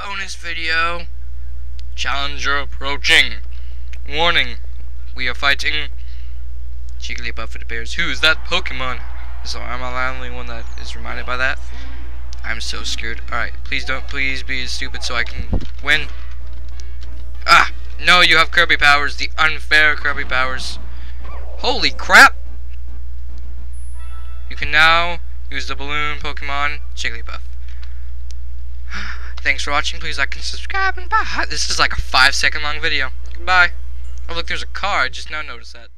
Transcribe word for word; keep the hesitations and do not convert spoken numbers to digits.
bonus video. Challenger approaching. Warning, we are fighting Jigglypuff. It appears. Who is that Pokemon? So I'm the only one that is reminded by that. I'm so scared. Alright, please don't please be stupid so I can win. Ah! No, you have Kirby powers. The unfair Kirby powers. Holy crap! You can now use the balloon Pokemon Jigglypuff. Thanks for watching. Please like and subscribe and bye. This is like a five second long video. Goodbye. Oh look, there's a car. I just now noticed that.